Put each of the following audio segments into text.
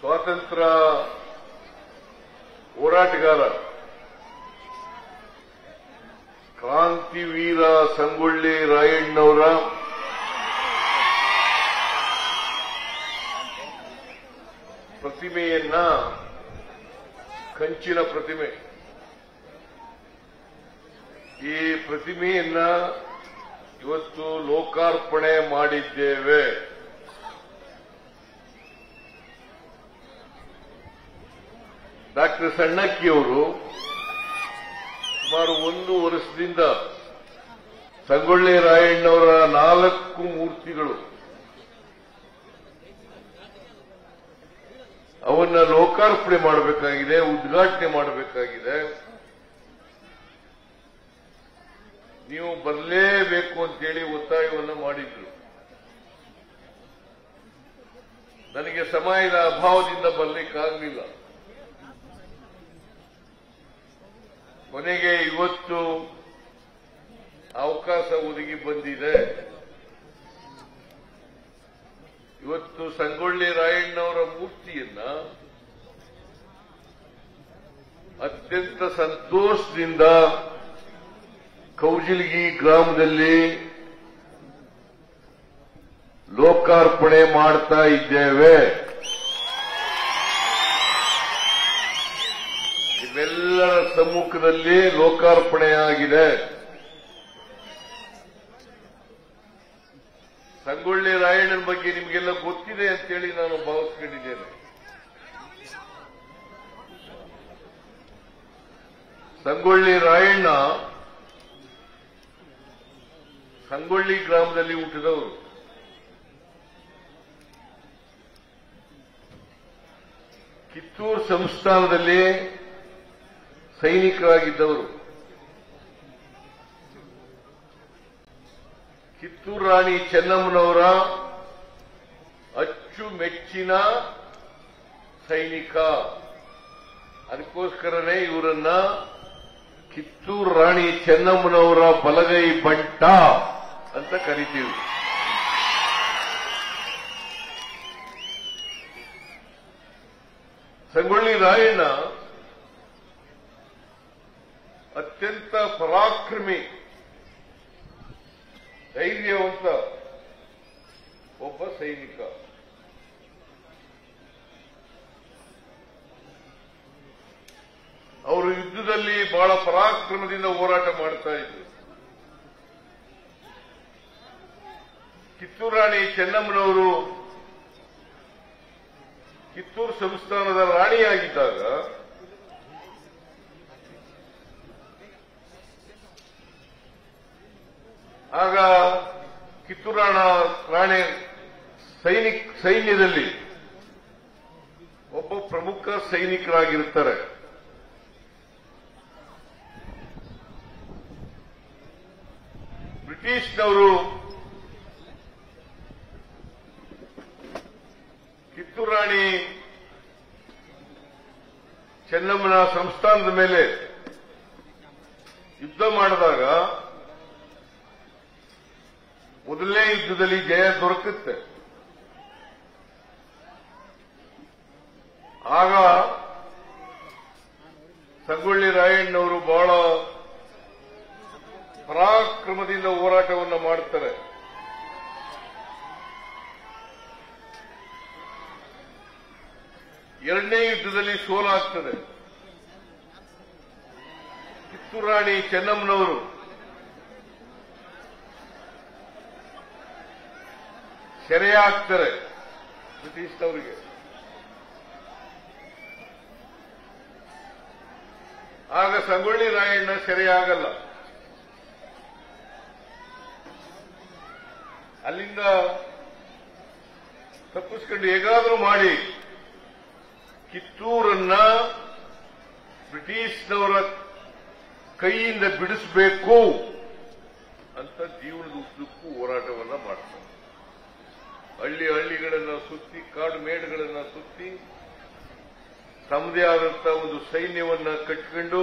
ಸ್ವಾತಂತ್ರ್ಯ ಹೋರಾಟಗಾರ ಕ್ರಾಂತಿವೀರ ಸಂಗೊಳ್ಳಿ ರಾಯಣ್ಣವರ ಪ್ರತಿಮೆಯನ್ನ ಕಂಚಿನ ಪ್ರತಿಮೆ ಈ ಪ್ರತಿಮೆಯನ್ನ ಇವತ್ತು ಲೋಕಾರ್ಪಣೆ ಮಾಡಿದ್ದೇವೆ. ಡಾಕ್ಟರ್ ಸಣ್ಣಕ್ಕಿಯವರು ಸುಮಾರು 1 ವರ್ಷದಿಂದ ಸಂಗೊಳ್ಳಿ ರಾಯಣ್ಣವರ 4 ಮೂರ್ತಿಗಳು ಅವನ್ನ ಲೋಕಾರ್ಪಣೆ ಮಾಡಬೇಕಾಗಿದೆ, ಉದ್ಘಾಟನೆ ಮಾಡಬೇಕಾಗಿದೆ. ನೀವು ಬರಲೇಬೇಕು ಅಂತೇಳಿ ಒತ್ತಾಯವನ್ನು ಮಾಡಿದ್ರು. ನನಗೆ ಸಮಯದ ಅಭಾವದಿಂದ ಬರಲಿಕ್ಕಾಗಲಿಲ್ಲ. ಕೊನೆಗೆ ಇವತ್ತು ಅವಕಾಶ ಒದಗಿ ಬಂದಿದೆ. ಇವತ್ತು ಸಂಗೊಳ್ಳಿ ರಾಯಣ್ಣವರ ಮೂರ್ತಿಯನ್ನ ಅತ್ಯಂತ ಸಂತೋಷದಿಂದ ಕೌಜಿಲ್ಗಿ ಗ್ರಾಮದಲ್ಲಿ ಲೋಕಾರ್ಪಣೆ ಮಾಡ್ತಾ ಇದ್ದೇವೆ. ಇವೆಲ್ಲರ ಸಮ್ಮುಖದಲ್ಲಿ ಲೋಕಾರ್ಪಣೆಯಾಗಿದೆ. ಸಂಗೊಳ್ಳಿ ರಾಯಣ್ಣನ ಬಗ್ಗೆ ನಿಮಗೆಲ್ಲ ಗೊತ್ತಿದೆ ಅಂತೇಳಿ ನಾನು ಭಾವಿಸ್ಕೊಂಡಿದ್ದೇನೆ. ಸಂಗೊಳ್ಳಿ ರಾಯಣ್ಣ ಸಂಗೊಳ್ಳಿ ಗ್ರಾಮದಲ್ಲಿ ಹುಟ್ಟಿದವರು. ಕಿತ್ತೂರು ಸಂಸ್ಥಾನದಲ್ಲಿ ಸೈನಿಕರಾಗಿದ್ದವರು. ಕಿತ್ತೂರು ರಾಣಿ ಚೆನ್ನಮ್ಮನವರ ಅಚ್ಚುಮೆಚ್ಚಿನ ಸೈನಿಕ. ಅದಕ್ಕೋಸ್ಕರನೇ ಇವರನ್ನ ಕಿತ್ತೂರು ರಾಣಿ ಚೆನ್ನಮ್ಮನವರ ಬಲಗೈ ಬಂಟ ಅಂತ ಕರಿತೀವಿ. ಸಂಗೊಳ್ಳಿ ರಾಯಣ್ಣ ಅತ್ಯಂತ ಪರಾಕ್ರಮಿ, ಧೈರ್ಯವಂತ ಒಬ್ಬ ಸೈನಿಕ. ಅವರು ಯುದ್ಧದಲ್ಲಿ ಬಹಳ ಪರಾಕ್ರಮದಿಂದ ಹೋರಾಟ ಮಾಡ್ತಾ ಇದ್ರು. ಕಿತ್ತೂರು ರಾಣಿ ಚೆನ್ನಮ್ಮನವರು ಕಿತ್ತೂರು ಸಂಸ್ಥಾನದ ರಾಣಿಯಾಗಿದ್ದಾಗ ಆಗ ಕಿತ್ತೂರು ರಾಣಿ ಸೈನ್ಯದಲ್ಲಿ ಒಬ್ಬ ಪ್ರಮುಖ ಸೈನಿಕರಾಗಿರ್ತಾರೆ. ಬ್ರಿಟಿಷ್ನವರು ಕಿತ್ತೂರು ರಾಣಿ ಚೆನ್ನಮ್ಮನ ಸಂಸ್ಥಾನದ ಮೇಲೆ ಯುದ್ಧ ಮಾಡಿದಾಗ ಮೊದಲನೇ ಯುದ್ಧದಲ್ಲಿ ಜಯ ದೊರಕುತ್ತೆ. ಆಗ ಸಂಗೊಳ್ಳಿ ರಾಯಣ್ಣವರು ಬಹಳ ಪರಾಕ್ರಮದಿಂದ ಹೋರಾಟವನ್ನು ಮಾಡುತ್ತಾರೆ. ಎರಡನೇ ಯುದ್ಧದಲ್ಲಿ ಸೋಲಾಗ್ತದೆ. ಕಿತ್ತೂರು ರಾಣಿ ಚೆನ್ನಮ್ಮನವರು ಸೆರೆಯಾಗ್ತಾರೆ ಬ್ರಿಟಿಷ್ನವರಿಗೆ. ಆಗ ಸಂಗೊಳ್ಳಿ ರಾಯಣ್ಣ ಸೆರೆಯಾಗಲ್ಲ. ಅಲ್ಲಿಂದ ತಪ್ಪಿಸ್ಕೊಂಡು ಹೇಗಾದರೂ ಮಾಡಿ ಕಿತ್ತೂರನ್ನ ಬ್ರಿಟಿಷ್ನವರ ಕೈಯಿಂದ ಬಿಡಿಸಬೇಕು ಅಂತ ಜೀವನದ ಉದ್ದಕ್ಕೂ ಹೋರಾಟವನ್ನ ಮಾಡ್ತಾರೆ. ಹಳ್ಳಿಗಳನ್ನು ಸುತ್ತಿ, ಕಾಡು ಮೇಡುಗಳನ್ನು ಸುತ್ತಿ, ತಮ್ಮದೇ ಆದಂತಹ ಒಂದು ಸೈನ್ಯವನ್ನ ಕಟ್ಟಿಕೊಂಡು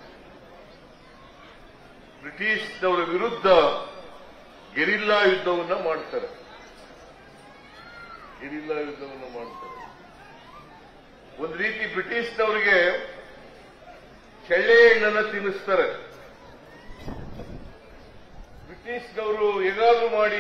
ಬ್ರಿಟಿಷ್ನವರ ವಿರುದ್ಧ ಗೆರಿಲ್ಲಾ ಯುದ್ಧವನ್ನ ಮಾಡ್ತಾರೆ. ಒಂದು ರೀತಿ ಬ್ರಿಟಿಷ್ನವರಿಗೆ ಚೆಳ್ಳೆ ಹಣ್ಣನ್ನು ತಿನ್ನಿಸ್ತಾರೆ. ಬ್ರಿಟಿಷ್ನವರು ಹೇಗಾದ್ರೂ ಮಾಡಿ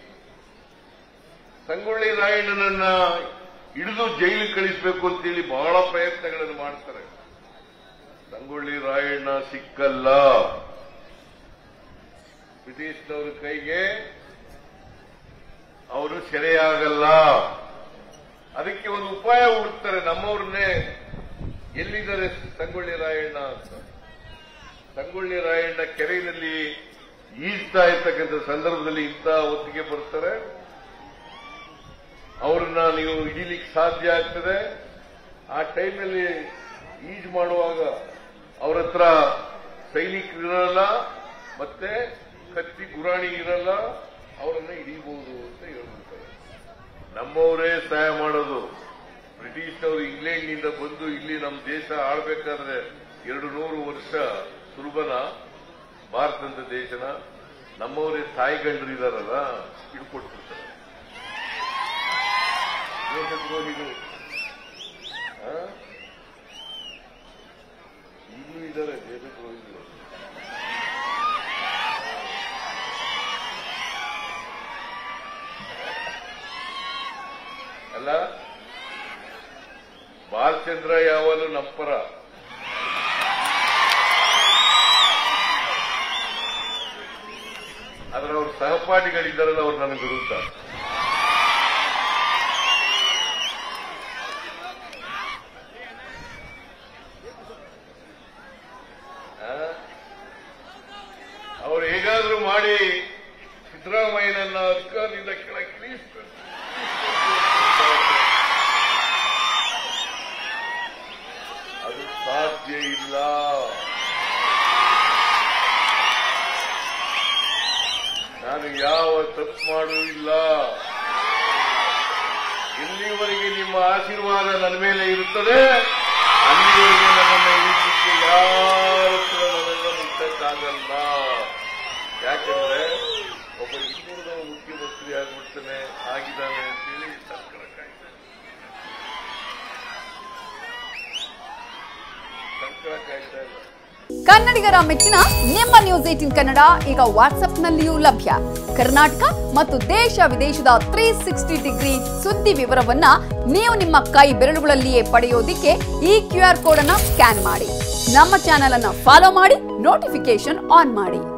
ಸಂಗೊಳ್ಳಿ ರಾಯಣ್ಣನನ್ನ ಹಿಡಿದು ಜೈಲಿಗೆ ಕಳಿಸಬೇಕು ಅಂತೇಳಿ ಬಹಳ ಪ್ರಯತ್ನಗಳನ್ನು ಮಾಡ್ತಾರೆ. ಸಂಗೊಳ್ಳಿ ರಾಯಣ್ಣ ಸಿಕ್ಕಲ್ಲ, ಬ್ರಿಟಿಷ್ನವರ ಕೈಗೆ ಅವರು ಸೆರೆಯಾಗಲ್ಲ. ಅದಕ್ಕೆ ಒಂದು ಉಪಾಯ ಹುಡುಕ್ತಾರೆ, ನಮ್ಮವ್ರನ್ನೇ ಎಲ್ಲಿದ್ದಾರೆ ಸಂಗೊಳ್ಳಿ ರಾಯಣ್ಣ ಅಂತ. ಸಂಗೊಳ್ಳಿ ರಾಯಣ್ಣ ಕೆರೆಯಲ್ಲಿ ಈಜ್ತಾ ಇರ್ತಕ್ಕಂಥ ಸಂದರ್ಭದಲ್ಲಿ ಇಂಥ ಹೊತ್ತಿಗೆ ಬರ್ತಾರೆ. ಅವ್ರನ್ನ ನೀವು ಹಿಡೀಲಿಕ್ಕೆ ಸಾಧ್ಯ ಆಗ್ತದೆ. ಆ ಟೈಮಲ್ಲಿ ಈಜು ಮಾಡುವಾಗ ಅವ್ರ ಹತ್ರ ಸೈನಿಕರು ಇರಲ್ಲ, ಮತ್ತೆ ಕತ್ತಿ ಗುರಾಣಿ ಇರಲ್ಲ, ಅವರನ್ನ ಹಿಡೀಬಹುದು ಅಂತ ಹೇಳ್ಬಿಡ್ತಾರೆ. ನಮ್ಮವರೇ ಸಹಾಯ ಮಾಡೋದು. ಬ್ರಿಟಿಷ್ನವರು ಇಂಗ್ಲೆಂಡ್ನಿಂದ ಬಂದು ಇಲ್ಲಿ ನಮ್ಮ ದೇಶ ಆಳ್ಬೇಕಾದ್ರೆ 200 ವರ್ಷ ಸುಲಭನ ಭಾರತದ ದೇಶನ ನಮ್ಮವರೇ ತಾಯಿಗಂಡ್ರು ಇದಾರಲ್ಲ ಹಿಡ್ಕೊಟ್ಬಿಡ್ತಾರೆ. ದೇಶದ್ರೋಹಿಗಳು ಈಗಲೂ ಇದ್ದಾರೆ ದೇಶದ್ರೋಹಿಗಳು. ಅಲ್ಲ, ಬಾಲಚಂದ್ರ ಯಾವಾಗಲೂ ನಮ್ಮಪರ, ಆದ್ರೆ ಅವ್ರ ಸಹಪಾಠಿಗಳಿದ್ದಾರಲ್ಲ ಅವ್ರು ನನಗೆ ವಿರುದ್ಧ. ಅವ್ರು ಹೇಗಾದ್ರೂ ಮಾಡಿ ಸಿದ್ದರಾಮಯ್ಯನನ್ನ ಅಧಿಕಾರದಿಂದ ಕೆಳಗಿಳಿಸ್ತಾರೆ. ಅದು ಸಾಧ್ಯ ಇಲ್ಲ. ನಾನು ಯಾವ ತಪ್ಪು ಮಾಡುವುದಿಲ್ಲ. ಎಲ್ಲಿವರೆಗೆ ನಿಮ್ಮ ಆಶೀರ್ವಾದ ನನ್ನ ಮೇಲೆ ಇರುತ್ತದೆ ಅಲ್ಲಿವರೆಗೆ ನನ್ನನ್ನು ಇಳಿಸಲಿಕ್ಕೆ ಯಾರು ಕೂಡ ನನ್ನನ್ನು ಮುಟ್ಟಕ್ಕಾಗಲ್ಲ. ಯಾಕಂದ್ರೆ ಒಬ್ಬ ಹಿಂದುಳಿದ ಮುಖ್ಯಮಂತ್ರಿ ಆಗ್ಬಿಡ್ತಾನೆ, ಆಗಿದ್ದಾನೆ ಅಂತೇಳಿ ಸಂಕಳಕ್ಕಾಗ್ತಾ ಇಲ್ಲ. ಕನ್ನಡಿಗರ ಮೆಚ್ಚಿನ ನಿಮ್ಮ ನ್ಯೂಸ್ 18 ಕನ್ನಡ ಈಗ ವಾಟ್ಸ್ಆಪ್ನಲ್ಲಿಯೂ ಲಭ್ಯ. ಕರ್ನಾಟಕ ಮತ್ತು ದೇಶ ವಿದೇಶದ 360 ಡಿಗ್ರಿ ಸುದ್ದಿ ವಿವರವನ್ನ ನೀವು ನಿಮ್ಮ ಕೈ ಬೆರಳುಗಳಲ್ಲಿಯೇ ಪಡೆಯೋದಿಕ್ಕೆ ಈ QR ಕೋಡ್ ಅನ್ನು ಸ್ಕ್ಯಾನ್ ಮಾಡಿ. ನಮ್ಮ ಚಾನೆಲ್ ಅನ್ನು ಫಾಲೋ ಮಾಡಿ, ನೋಟಿಫಿಕೇಶನ್ ಆನ್ ಮಾಡಿ.